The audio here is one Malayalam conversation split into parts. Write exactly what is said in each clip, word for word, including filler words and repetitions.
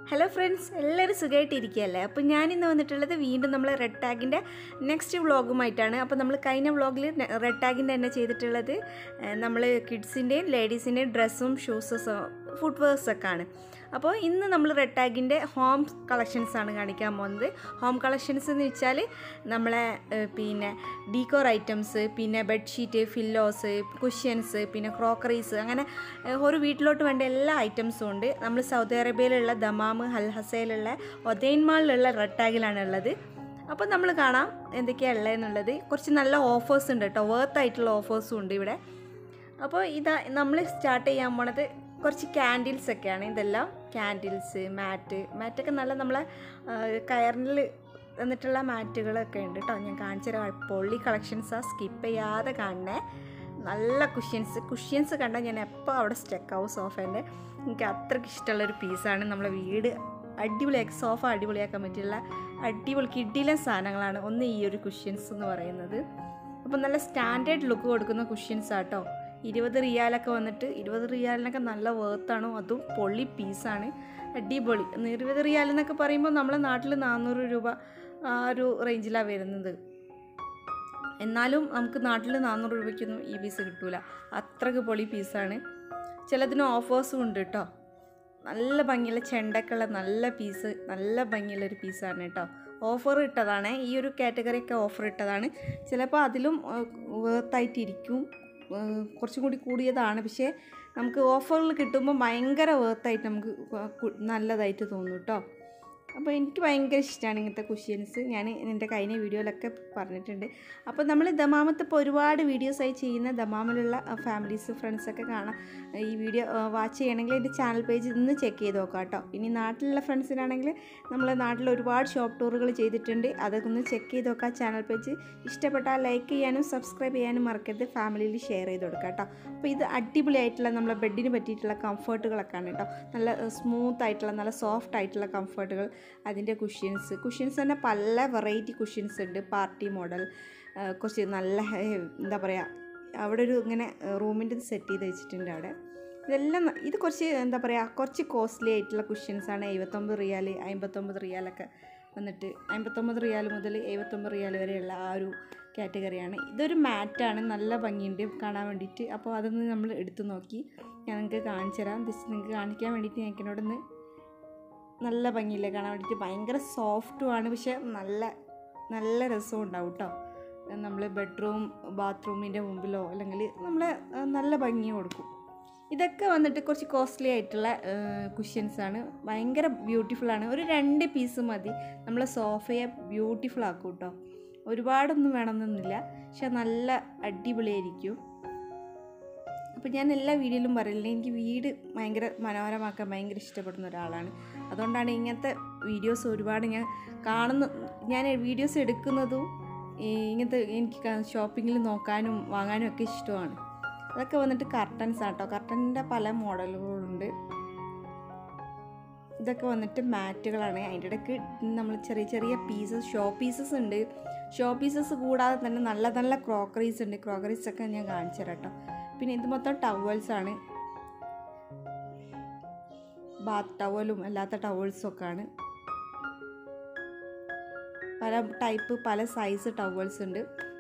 Hello friends, എല്ലാവരും സുഖമായിട്ടിരിക്കുകയല്ലേ? അപ്പോൾ ഞാനിന്ന് വന്നിട്ടുള്ളത് വീണ്ടും നമ്മൾ റെഡ് ടാഗിൻ്റെ നെക്സ്റ്റ് വ്ളോഗുമായിട്ടാണ്. അപ്പോൾ നമ്മൾ കഴിഞ്ഞ വ്ളോഗിൽ റെഡ് ടാഗിൻ്റെ തന്നെ ചെയ്തിട്ടുള്ളത് നമ്മൾ കിഡ്സിൻ്റെയും ലേഡീസിൻ്റെയും ഡ്രസ്സും ഷൂസസും ഫുഡ് വെയർസൊക്കെ ആണ്. അപ്പോൾ ഇന്ന് നമ്മൾ റെഡ് ടാഗിൻ്റെ ഹോം കളക്ഷൻസാണ് കാണിക്കാൻ പോകുന്നത്. ഹോം കളക്ഷൻസ് എന്ന് വെച്ചാൽ നമ്മളെ പിന്നെ ഡീക്കോർ ഐറ്റംസ്, പിന്നെ ബെഡ്ഷീറ്റ്, ഫില്ലോസ്, കുഷ്യൻസ്, പിന്നെ ക്രോക്കറീസ്, അങ്ങനെ ഒരു വീട്ടിലോട്ട് വേണ്ട എല്ലാ ഐറ്റംസും ഉണ്ട്. നമ്മൾ സൗദി അറേബ്യയിലുള്ള ദമാം, അൽഹസയിലുള്ള ഒതൈമാളിലുള്ള റെഡ് ടാഗിലാണ് ഉള്ളത്. അപ്പോൾ നമ്മൾ കാണാം എന്തൊക്കെയാണ് ഉള്ളതെന്നുള്ളത്. കുറച്ച് നല്ല ഓഫേഴ്സ് ഉണ്ട് കേട്ടോ, വർത്ത് ആയിട്ടുള്ള ഓഫേഴ്സും ഉണ്ട് ഇവിടെ. അപ്പോൾ ഇതാ നമ്മൾ സ്റ്റാർട്ട് ചെയ്യാൻ പോണത് കുറച്ച് ക്യാൻഡിൽസൊക്കെയാണ്. ഇതെല്ലാം ക്യാൻഡിൽസ്, മാറ്റ് മാറ്റൊക്കെ നല്ല നമ്മളെ കയറിൽ വന്നിട്ടുള്ള മാറ്റുകളൊക്കെ ഉണ്ട് കേട്ടോ. ഞാൻ കാണിച്ചു തരാം. പൊള്ളി കളക്ഷൻസാണ്, സ്കിപ്പ് ചെയ്യാതെ കാണണേ. നല്ല കുഷ്യൻസ് കുഷ്യൻസ് കണ്ടാൽ ഞാൻ എപ്പോൾ അവിടെ സ്റ്റെക്കാവും സോഫേൻ്റെ. എനിക്ക് അത്രയ്ക്ക് ഇഷ്ടമുള്ളൊരു പീസാണ്. നമ്മളെ വീട് അടിപൊളിയാക്കി സോഫ അടിപൊളിയാക്കാൻ പറ്റിയുള്ള അടിപൊളി കിഡിലെ സാധനങ്ങളാണ് ഒന്ന് ഈ ഒരു കുഷ്യൻസ് എന്ന് പറയുന്നത്. അപ്പോൾ നല്ല സ്റ്റാൻഡേർഡ് ലുക്ക് കൊടുക്കുന്ന കുഷ്യൻസ് ആട്ടോ. ഇരുപത് റിയാലൊക്കെ വന്നിട്ട് ഇരുപത് റിയാലിനൊക്കെ നല്ല വേർത്താണോ, അതും പൊള്ളി പീസാണ്, അടിപൊളി. ഇരുപത് റിയാൽ എന്നൊക്കെ പറയുമ്പോൾ നമ്മളെ നാട്ടിൽ നാനൂറ് രൂപ ആ ഒരു റേഞ്ചിലാണ് വരുന്നത്. എന്നാലും നമുക്ക് നാട്ടിൽ നാനൂറ് രൂപയ്ക്കൊന്നും ഈ പീസ് കിട്ടൂല, അത്രയ്ക്ക് പൊളി പീസാണ്. ചിലതിന് ഓഫേഴ്സും ഉണ്ട് കേട്ടോ. നല്ല ഭംഗിയുള്ള ചെണ്ടക്കുള്ള നല്ല പീസ്, നല്ല ഭംഗിയുള്ളൊരു പീസാണ് കേട്ടോ. ഓഫർ ഇട്ടതാണ്, ഈ ഒരു കാറ്റഗറിയൊക്കെ ഓഫർ ഇട്ടതാണ്. ചിലപ്പോൾ അതിലും വേർത്തായിട്ടിരിക്കും, കുറച്ചും കൂടി കൂടിയതാണ്. പക്ഷേ നമുക്ക് ഓഫറിൽ കിട്ടുമ്പോൾ ഭയങ്കര വേർത്തായിട്ട് നമുക്ക് നല്ലതായിട്ട് തോന്നും കേട്ടോ. അപ്പോൾ എനിക്ക് ഭയങ്കര ഇഷ്ടമാണ് ഇങ്ങനത്തെ കുഷ്യൻസ്. ഞാൻ എൻ്റെ കഴിഞ്ഞ വീഡിയോയിലൊക്കെ പറഞ്ഞിട്ടുണ്ട്. അപ്പോൾ നമ്മൾ ദമാമത്ത് ഇപ്പോൾ ഒരുപാട് വീഡിയോസായി ചെയ്യുന്ന ദമാമിലുള്ള ഫാമിലീസ്, ഫ്രണ്ട്സൊക്കെ കാണാം. ഈ വീഡിയോ വാച്ച് ചെയ്യണമെങ്കിൽ എൻ്റെ ചാനൽ പേജ് ഇന്ന് ചെക്ക് ചെയ്ത് നോക്കാം കേട്ടോ. ഇനി നാട്ടിലുള്ള ഫ്രണ്ട്സിനാണെങ്കിൽ നമ്മൾ നാട്ടിൽ ഒരുപാട് ഷോപ്പ് ടൂറുകൾ ചെയ്തിട്ടുണ്ട്, അതൊക്കെ ഒന്ന് ചെക്ക് ചെയ്ത് നോക്കാം. ചാനൽ പേജ് ഇഷ്ടപ്പെട്ടാൽ ലൈക്ക് ചെയ്യാനും സബ്സ്ക്രൈബ് ചെയ്യാനും മറക്കരുത്. ഫാമിലിയിൽ ഷെയർ ചെയ്ത് കൊടുക്കാം കേട്ടോ. അപ്പോൾ ഇത് അടിപൊളിയായിട്ടുള്ള നമ്മളെ ബെഡിന് പറ്റിയിട്ടുള്ള കംഫർട്ടുകളൊക്കെയാണ് കേട്ടോ. നല്ല സ്മൂത്ത് ആയിട്ടുള്ള നല്ല സോഫ്റ്റ് ആയിട്ടുള്ള കംഫർട്ടുകൾ. അതിൻ്റെ കുഷ്യൻസ് കുഷ്യൻസ് തന്നെ പല വെറൈറ്റി കുഷ്യൻസ് ഉണ്ട്. പാർട്ടി മോഡൽ, കുറച്ച് നല്ല എന്താ പറയുക, അവിടെ ഒരു ഇങ്ങനെ റൂമിൻ്റെ സെറ്റ് ചെയ്ത് വെച്ചിട്ടുണ്ട് അവിടെ. ഇതെല്ലാം ഇത് കുറച്ച് എന്താ പറയുക, കുറച്ച് കോസ്റ്റ്ലി ആയിട്ടുള്ള കുഷ്യൻസാണ്. എഴുപത്തൊമ്പത് റിയാൽ, അമ്പത്തൊമ്പത് റിയാലൊക്കെ വന്നിട്ട് അമ്പത്തൊമ്പത് റിയാൽ മുതൽ എഴുപത്തൊമ്പത് റിയാൽ വരെയുള്ള ആ ഒരു കാറ്റഗറിയാണ്. ഇതൊരു മാറ്റാണ്, നല്ല ഭംഗിയുണ്ട് കാണാൻ വേണ്ടിയിട്ട്. അപ്പോൾ അതൊന്ന് നമ്മൾ എടുത്തു നോക്കി ഞാൻ നിങ്ങൾക്ക് കാണിച്ചു തരാം. ജസ്റ്റ് നിങ്ങൾക്ക് കാണിക്കാൻ വേണ്ടിയിട്ട് ഞാൻ എന്നോടൊന്ന് നല്ല ഭംഗിയില്ലേ കാണാൻ വേണ്ടിയിട്ട്. ഭയങ്കര സോഫ്റ്റുമാണ്, പക്ഷേ നല്ല നല്ല രസവും ഉണ്ടാവും കേട്ടോ. നമ്മൾ ബെഡ്റൂം ബാത്റൂമിൻ്റെ മുമ്പിലോ അല്ലെങ്കിൽ നമ്മൾ നല്ല ഭംഗി കൊടുക്കും. ഇതൊക്കെ വന്നിട്ട് കുറച്ച് കോസ്റ്റ്ലി ആയിട്ടുള്ള കുഷ്യൻസാണ്. ഭയങ്കര ബ്യൂട്ടിഫുള്ളാണ്. ഒരു രണ്ട് പീസ് മതി നമ്മളെ സോഫയെ ബ്യൂട്ടിഫുൾ ആക്കും കേട്ടോ. ഒരുപാടൊന്നും വേണമെന്നൊന്നുമില്ല, പക്ഷെ നല്ല അടിപൊളിയായിരിക്കും. അപ്പോൾ ഞാൻ എല്ലാ വീഡിയോയിലും പറയില്ല, എനിക്ക് വീട് ഭയങ്കര മനോഹരമാക്കാൻ ഭയങ്കര ഇഷ്ടപ്പെടുന്ന ഒരാളാണ്. അതുകൊണ്ടാണ് ഇങ്ങനത്തെ വീഡിയോസ് ഒരുപാട് ഞാൻ കാണുന്ന ഞാൻ വീഡിയോസ് എടുക്കുന്നതും ഇങ്ങനത്തെ എനിക്ക് ഷോപ്പിങ്ങിൽ നോക്കാനും വാങ്ങാനും ഒക്കെ ഇഷ്ടമാണ്. അതൊക്കെ വന്നിട്ട് കർട്ടൻസ് ആട്ടോ. കർട്ടൻ്റെ പല മോഡലുകളുണ്ട്. ഇതൊക്കെ വന്നിട്ട് മാറ്റുകളാണ്. അതിൻ്റെ ഇടയ്ക്ക് നമ്മൾ ചെറിയ ചെറിയ പീസസ്, ഷോ പീസസ് ഉണ്ട്. ഷോ പീസസ് കൂടാതെ തന്നെ നല്ല നല്ല ക്രോക്കറീസ് ഉണ്ട്. ക്രോക്കറീസൊക്കെ ഞാൻ കാണിച്ചു തരാം കേട്ടോ. പിന്നെ ഇത് മൊത്തം ടവൽസാണ്, ബാത്ത് ടവലും അല്ലാത്ത ടവൽസൊക്കെ ആണ്. പല ടൈപ്പ് പല സൈസ് ടവൽസ് ഉണ്ട്.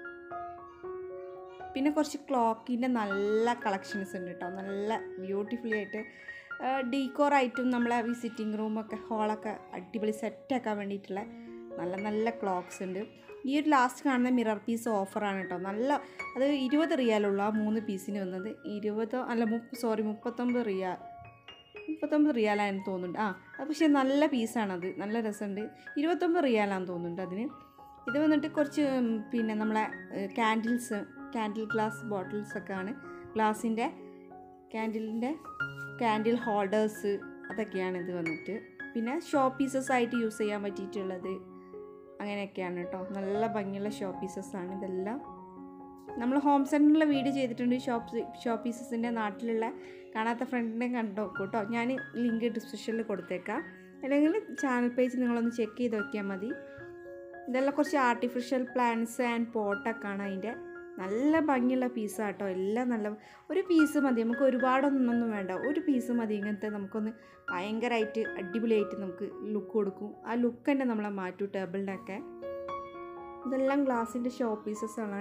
പിന്നെ കുറച്ച് ക്ലോക്കിൻ്റെ നല്ല കളക്ഷൻസ് ഉണ്ട് കേട്ടോ. നല്ല ബ്യൂട്ടിഫുള്ളി ആയിട്ട് ഡീക്കോറായിട്ടും നമ്മളെ വിസിറ്റിംഗ് റൂമൊക്കെ ഹോളൊക്കെ അടിപൊളി സെറ്റാക്കാൻ വേണ്ടിയിട്ടുള്ള നല്ല നല്ല ക്ലോക്ക്സ് ഉണ്ട്. ഈ ഒരു ലാസ്റ്റ് കാണുന്ന മിറർ പീസ് ഓഫറാണ് കേട്ടോ. നല്ല അത് ഇരുപത് റിയാലുള്ള ആ മൂന്ന് പീസിന് വന്നത്. ഇരുപതോ അല്ല മുപ്പ സോറി മുപ്പത്തൊമ്പത് റിയാൽ മുപ്പത്തൊമ്പത് റിയാലാണെന്ന് തോന്നുന്നുണ്ട്. ആ അത് പക്ഷേ നല്ല പീസാണത്, നല്ല രസമുണ്ട്. ഇരുപത്തൊമ്പത് റിയാലാണെന്ന് തോന്നുന്നുണ്ട് അതിന്. ഇത് വന്നിട്ട് കുറച്ച് പിന്നെ നമ്മളെ ക്യാൻഡിൽസ്, ക്യാൻഡിൽ ഗ്ലാസ് ബോട്ടിൽസൊക്കെ ആണ്. ഗ്ലാസിൻ്റെ ക്യാൻഡിലിൻ്റെ ക്യാൻഡിൽ ഹോൾഡേഴ്സ് അതൊക്കെയാണ് ഇത് വന്നിട്ട്. പിന്നെ ഷോ പീസസ് ആയിട്ട് യൂസ് ചെയ്യാൻ പറ്റിയിട്ടുള്ളത് അങ്ങനെയൊക്കെയാണ് കേട്ടോ. നല്ല ഭംഗിയുള്ള ഷോ പീസസ്സാണ് ഇതെല്ലാം. നമ്മൾ ഹോം സെൻറ്ററിലെ വീഡിയോ ചെയ്തിട്ടുണ്ട് ഷോപ്പ് ഷോ പീസസിൻ്റെ. നാട്ടിലുള്ള കാണാത്ത ഫ്രണ്ടിനെ കണ്ടോ കേട്ടോ. ഞാൻ ലിങ്ക് ഡിസ്ക്രിപ്ഷനിൽ കൊടുത്തേക്കാം, അല്ലെങ്കിൽ ചാനൽ പേജ് നിങ്ങളൊന്ന് ചെക്ക് ചെയ്ത് നോക്കിയാൽ മതി. ഇതെല്ലാം കുറച്ച് ആർട്ടിഫിഷ്യൽ പ്ലാന്റ്സ് ആൻഡ് പോട്ടൊക്കെയാണ് അതിൻ്റെ നല്ല ഭംഗിയുള്ള പീസാട്ടോ. എല്ലാം നല്ല ഒരു പീസ് മതി, നമുക്ക് ഒരുപാടൊന്നും വേണ്ട, ഒരു പീസ് മതി. ഇങ്ങനത്തെ നമുക്കൊന്ന് ഭയങ്കരമായിട്ട് അടിപൊളിയായിട്ട് നമുക്ക് ലുക്ക് കൊടുക്കും. ആ ലുക്ക് തന്നെ നമ്മളെ മാറ്റും ടേബിളിൻ്റെ ഒക്കെ. ഇതെല്ലാം ഗ്ലാസിൻ്റെ ഷോ പീസസ് ആണ്.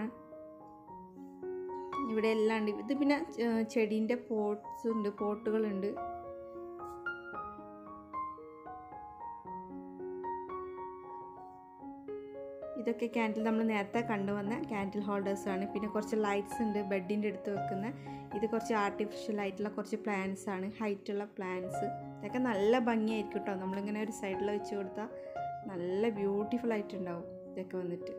ഇവിടെ എല്ലാം ഉണ്ട്. ഇത് പിന്നെ ചെടീൻ്റെ പോട്ട്സ് ഉണ്ട്, പോട്ടുകളുണ്ട്. ഇതൊക്കെ ക്യാൻഡിൽ നമ്മൾ നേരത്തെ കണ്ടുവന്ന ക്യാൻഡിൽ ഹോൾഡേഴ്സാണ്. പിന്നെ കുറച്ച് ലൈറ്റ്സ് ഉണ്ട് ബെഡിൻ്റെ അടുത്ത് വെക്കുന്ന. ഇത് കുറച്ച് ആർട്ടിഫിഷ്യൽ ആയിട്ടുള്ള കുറച്ച് പ്ലാന്റ്സ് ആണ്, ഹൈറ്റുള്ള പ്ലാന്റ്സ്. ഇതൊക്കെ നല്ല ഭംഗിയായിരിക്കും കേട്ടോ. നമ്മളിങ്ങനെ ഒരു സൈഡിൽ വെച്ച് കൊടുത്താൽ നല്ല ബ്യൂട്ടിഫുൾ ആയിട്ടുണ്ടാവും ഇതൊക്കെ വന്നിട്ട്.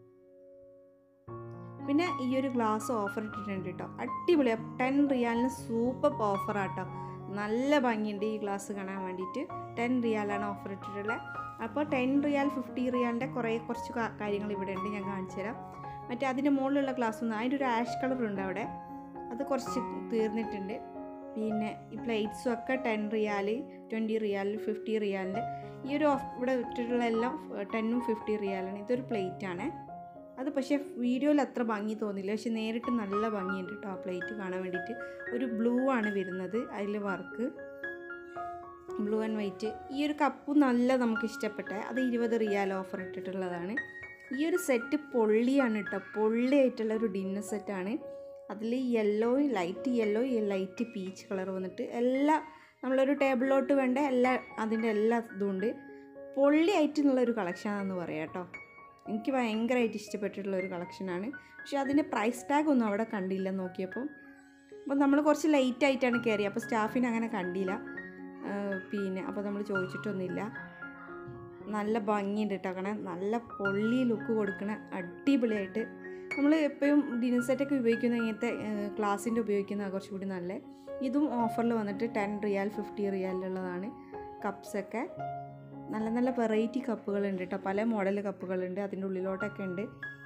പിന്നെ ഈ ഒരു ഗ്ലാസ് ഓഫർ ഇട്ടിട്ടുണ്ട് കേട്ടോ, അടിപൊളിയാണ്. ടെൻ റിയാലിന് സൂപ്പർ ഓഫറാട്ടോ. നല്ല ഭംഗിയുണ്ട് ഈ ഗ്ലാസ് കാണാൻ വേണ്ടിയിട്ട്. ടെൻ റിയാലാണ് ഓഫർ ഇട്ടിട്ടുള്ളത്. അപ്പോൾ ടെൻ റിയാൽ ഫിഫ്റ്റി റിയാലിൻ്റെ കുറേ കുറച്ച് കാര്യങ്ങൾ ഇവിടെ ഉണ്ട്, ഞാൻ കാണിച്ചു തരാം. മറ്റേ അതിൻ്റെ മുകളിലുള്ള ഗ്ലാസ് ഒന്നും, അതിൻ്റെ ഒരു ആഷ് കളറുണ്ട് അവിടെ, അത് കുറച്ച് തീർന്നിട്ടുണ്ട്. പിന്നെ ഈ പ്ലേറ്റ്സും ഒക്കെ ടെൻ റിയാൽ, ട്വൻറ്റി റിയാൽ, ഫിഫ്റ്റി റിയാലിൻ്റെ. ഈ ഒരു ഓഫ് ഇവിടെ ഇട്ടിട്ടുള്ള എല്ലാം ടെന്നും ഫിഫ്റ്റി റിയാലാണ്. ഇതൊരു പ്ലേറ്റാണ്. അത് പക്ഷേ വീഡിയോയിൽ അത്ര ഭംഗി തോന്നില്ല, പക്ഷെ നേരിട്ട് നല്ല ഭംഗിയുണ്ട് കേട്ടോ ആ പ്ലേറ്റ് കാണാൻ വേണ്ടിയിട്ട്. ഒരു ബ്ലൂ ആണ് വരുന്നത് അതിൽ വർക്ക്, ബ്ലൂ ആൻഡ് വൈറ്റ്. ഈ ഒരു കപ്പ് നല്ല നമുക്ക് ഇഷ്ടപ്പെട്ട, അത് ഇരുപത് റിയാൽ ഓഫർ ഇട്ടിട്ടുള്ളതാണ്. ഈ ഒരു സെറ്റ് പൊള്ളിയാണ് കേട്ടോ, പൊള്ളിയായിട്ടുള്ള ഒരു ഡിന്നർ സെറ്റാണ്. അതിൽ yellow, light yellow, light peach colour വന്നിട്ട് എല്ലാ നമ്മളൊരു ടേബിളിലോട്ട് വേണ്ട എല്ലാ അതിൻ്റെ എല്ലാ ഇതും ഉണ്ട്. പൊള്ളിയായിട്ടുള്ളൊരു കളക്ഷനാണെന്ന് പറയാം കേട്ടോ. എനിക്ക് ഭയങ്കരമായിട്ട് ഇഷ്ടപ്പെട്ടിട്ടുള്ള ഒരു കളക്ഷനാണ്. പക്ഷേ അതിൻ്റെ പ്രൈസ് ടാഗ് ഒന്നും അവിടെ കണ്ടില്ല നോക്കിയപ്പോൾ. അപ്പോൾ നമ്മൾ കുറച്ച് ലേറ്റ് ആയിട്ടാണ് കയറിയത്, അപ്പോൾ സ്റ്റാഫിനെ അങ്ങനെ കണ്ടില്ല. പിന്നെ അപ്പോൾ നമ്മൾ ചോദിച്ചിട്ടൊന്നുമില്ല. നല്ല ഭംഗിയുണ്ട് കേട്ടോ, അങ്ങനെ നല്ല പൊള്ളി ലുക്ക് കൊടുക്കണ അടിപൊളിയായിട്ട്. നമ്മൾ എപ്പോഴും ഡിന്നർ സെറ്റൊക്കെ ഉപയോഗിക്കുന്ന ഇങ്ങനത്തെ ഗ്ലാസിൻ്റെ ഉപയോഗിക്കുന്ന കുറച്ചുകൂടി നല്ല. ഇതും ഓഫറിൽ വന്നിട്ട് ടെൻ റിയാൽ ഫിഫ്റ്റി റിയാലിലുള്ളതാണ്. കപ്സൊക്കെ നല്ല നല്ല വെറൈറ്റി കപ്പുകളുണ്ട് കേട്ടോ, പല മോഡൽ കപ്പുകളുണ്ട്, അതിൻ്റെ ഉള്ളിലോട്ടൊക്കെ ഉണ്ട്.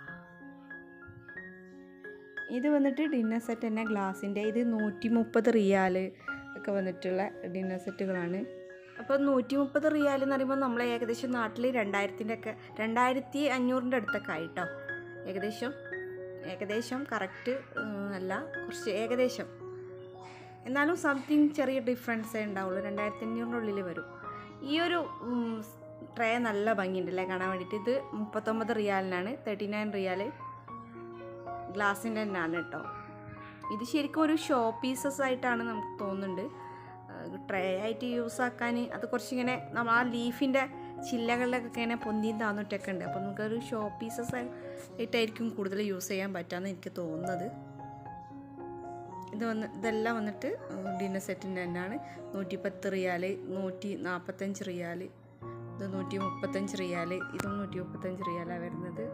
ഇത് വന്നിട്ട് ഡിന്നർ സെറ്റ് തന്നെ ഗ്ലാസിൻ്റെ. ഇത് നൂറ്റി മുപ്പത് റിയാൽ ഒക്കെ വന്നിട്ടുള്ള ഡിന്നർ സെറ്റുകളാണ്. അപ്പോൾ നൂറ്റി മുപ്പത് റിയാൽ എന്ന് പറയുമ്പോൾ നമ്മൾ ഏകദേശം നാട്ടിൽ രണ്ടായിരത്തിൻ്റെ ഒക്കെ രണ്ടായിരത്തി അഞ്ഞൂറിൻ്റെ അടുത്തൊക്കെ ആയിട്ടോ. ഏകദേശം ഏകദേശം കറക്റ്റ് അല്ല, കുറച്ച് ഏകദേശം, എന്നാലും സംതിങ് ചെറിയ ഡിഫറൻസേ ഉണ്ടാവുള്ളൂ. രണ്ടായിരത്തി അഞ്ഞൂറിൻ്റെ ഉള്ളിൽ വരും. ഈ ഒരു ട്രേ നല്ല ഭംഗിയുണ്ടല്ലേ കാണാൻ വേണ്ടിയിട്ട്. ഇത് മുപ്പത്തൊമ്പത് റിയാലിനാണ്, തേർട്ടി നയൻ റിയാൽ ഗ്ലാസിൻ്റെ തന്നെയാണ് കേട്ടോ. ഇത് ശരിക്കും ഒരു ഷോ പീസസ് ആയിട്ടാണ് നമുക്ക് തോന്നുന്നുണ്ട്. ട്രേ ആയിട്ട് യൂസ് ആക്കാൻ അത് കുറച്ചിങ്ങനെ നമ്മൾ ആ ലീഫിൻ്റെ ചില്ലകളിലൊക്കെ ഇങ്ങനെ പൊന്തിയും താന്നിട്ടൊക്കെ ഉണ്ട്. അപ്പോൾ നമുക്കൊരു ഷോ പീസസ് ആയിട്ടായിരിക്കും കൂടുതൽ യൂസ് ചെയ്യാൻ പറ്റാമെന്ന് എനിക്ക് തോന്നുന്നത്. ഇത് വന്ന് ഇതെല്ലാം വന്നിട്ട് ഡിന്നർ സെറ്റിൻ്റെ തന്നെയാണ്. നൂറ്റി പത്ത് റിയാൽ, നൂറ്റി നാൽപ്പത്തഞ്ച് റിയാൽ, ഇത് നൂറ്റി മുപ്പത്തഞ്ച് റിയാൽ, ഇതും നൂറ്റി മുപ്പത്തഞ്ച് റിയാലാണ് വരുന്നത്.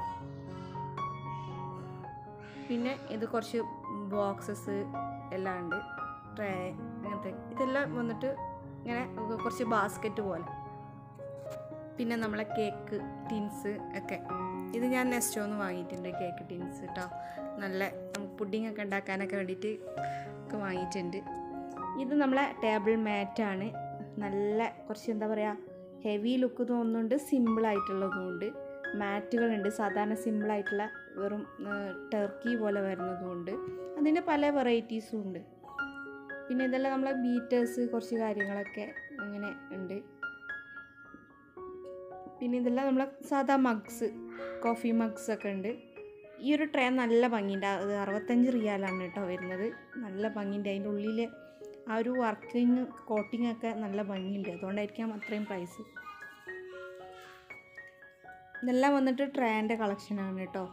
പിന്നെ ഇത് കുറച്ച് ബോക്സസ് എല്ലാം ഉണ്ട്, ട്രേ അങ്ങനത്തെ. ഇതെല്ലാം വന്നിട്ട് ഇങ്ങനെ കുറച്ച് ബാസ്ക്കറ്റ് പോലെ. പിന്നെ നമ്മളെ കേക്ക് ടിൻസ് ഒക്കെ, ഇത് ഞാൻ നെസ്റ്റോന്ന് വാങ്ങിയിട്ടുണ്ട് കേക്ക് ടിൻസ് കേട്ടോ. നല്ല പുഡിംഗ് ഒക്കെ ഉണ്ടാക്കാനൊക്കെ വേണ്ടിയിട്ട് ഒക്കെ വാങ്ങിയിട്ടുണ്ട്. ഇത് നമ്മളെ ടേബിൾ മാറ്റാണ്. നല്ല കുറച്ച് എന്താ പറയുക, ഹെവി ലുക്ക് തോന്നുന്നുണ്ട്, സിമ്പിളായിട്ടുള്ളതുകൊണ്ട്. മാറ്റുകളുണ്ട്, സാധാരണ സിമ്പിളായിട്ടുള്ള വെറും ടർക്കി പോലെ വരുന്നതുകൊണ്ട്. അതിൻ്റെ പല വെറൈറ്റീസും ഉണ്ട്. പിന്നെ ഇതെല്ലാം നമ്മളെ ബീറ്റേഴ്സ് കുറച്ച് കാര്യങ്ങളൊക്കെ അങ്ങനെ ഉണ്ട്. പിന്നെ ഇതെല്ലാം നമ്മളെ സാധാ മഗ്സ്, കോഫി മഗ്സ് ഒക്കെ ഉണ്ട്. ഈ ഒരു ട്രേ നല്ല ഭംഗിയുണ്ട്, അത് അറുപത്തഞ്ച് റിയാലാണ് കേട്ടോ വരുന്നത്. നല്ല ഭംഗിയുണ്ട്, അതിൻ്റെ ഉള്ളിൽ ആ ഒരു വർക്കിങ് കോട്ടിങ് ഒക്കെ നല്ല ഭംഗിയുണ്ട്, അതുകൊണ്ടായിരിക്കാം അത്രയും പ്രൈസ്. ഇതെല്ലാം വന്നിട്ട് ട്രേൻ്റെ കളക്ഷനാണ് കേട്ടോ.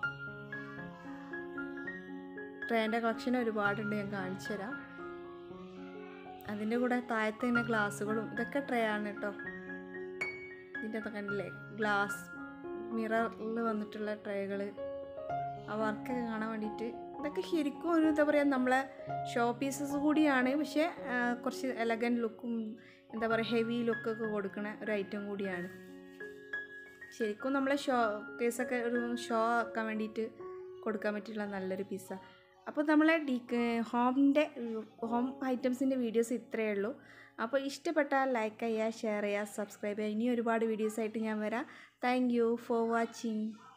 ട്രേൻ്റെ കളക്ഷൻ ഒരുപാടുണ്ട്, ഞാൻ കാണിച്ചു തരാം. അതിൻ്റെ കൂടെ താഴത്തെ തന്നെ ഗ്ലാസ്സുകളും ഇതൊക്കെ ട്രേ ആണ് കേട്ടോ. ഇതിൻ്റെ ഒക്കെ കണ്ടില്ലേ, ഗ്ലാസ് മിററിൽ വന്നിട്ടുള്ള ട്രേകൾ, ആ വർക്കൊക്കെ കാണാൻ വേണ്ടിയിട്ട്. ഇതൊക്കെ ശരിക്കും ഒരു എന്താ പറയുക, നമ്മളെ ഷോ പീസസ് കൂടിയാണ്, പക്ഷേ കുറച്ച് എലഗൻറ്റ് ലുക്കും എന്താ പറയുക ഹെവി ലുക്കൊക്കെ കൊടുക്കുന്ന ഒരു ഐറ്റം കൂടിയാണ്. ശരിക്കും നമ്മളെ ഷോ കേസൊക്കെ ഒരു ഷോ ആക്കാൻ വേണ്ടിയിട്ട് കൊടുക്കാൻ പറ്റിയിട്ടുള്ള നല്ലൊരു പീസാണ്. അപ്പോൾ നമ്മളെ ഡി ഹോമിൻ്റെ ഹോം ഐറ്റംസിൻ്റെ വീഡിയോസ് ഇത്രയേ ഉള്ളൂ. അപ്പോൾ ഇഷ്ടപ്പെട്ടാൽ ലൈക്ക് ചെയ്യുക, ഷെയർ ചെയ്യുക, സബ്സ്ക്രൈബ് ചെയ്യുക. ഇനി ഒരുപാട് വീഡിയോസായിട്ട് ഞാൻ വരാം. Thank you for watching.